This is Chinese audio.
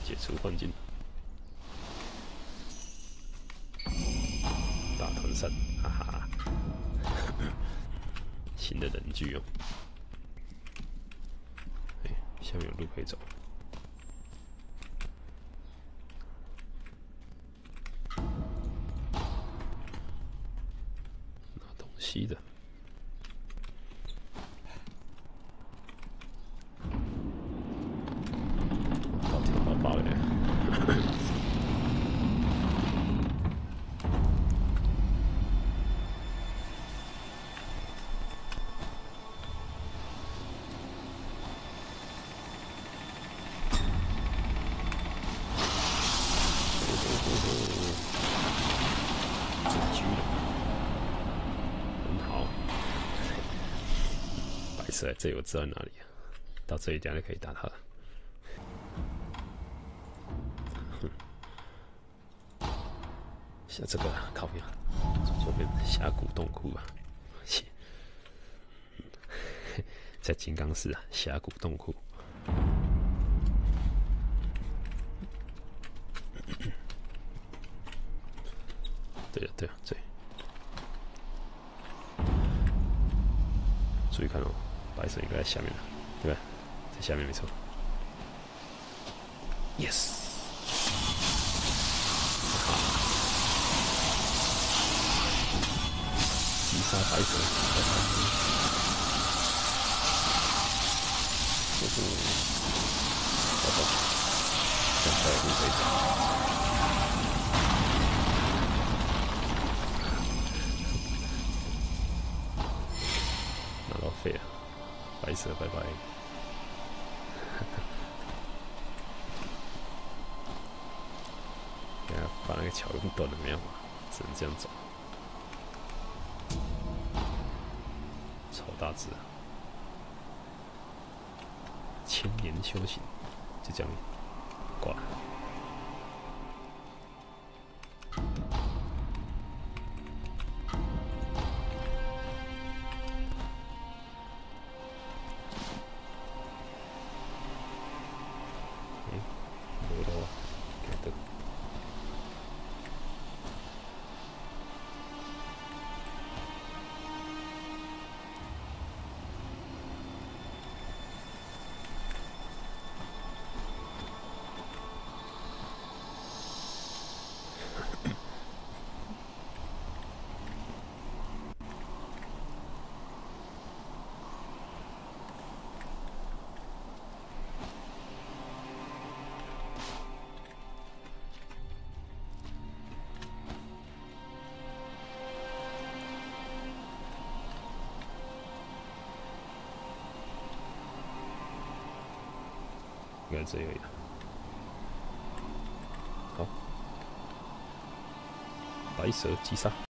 解除幻境，大团扇，哈哈哈！新的人具哦，下面有路可以走。拿东西的。 爆了！准狙了，很好。白色，这我知道在哪里，到这里等下就可以打他了。 像这个靠边，左边峡谷洞窟啊，在金刚寺啊，峡谷洞窟。对了对了，对，注意看哦，白色应该在下面了，对吧？在下面没错。Yes。 击杀白蛇，宝宝，现在路可以走。拿到废了，白蛇拜拜。等下把那个桥用断了没有？只能这样走。 超大只啊！千年修行，就这样挂了。没了啊，给的。 应该这样。好，白蛇击杀。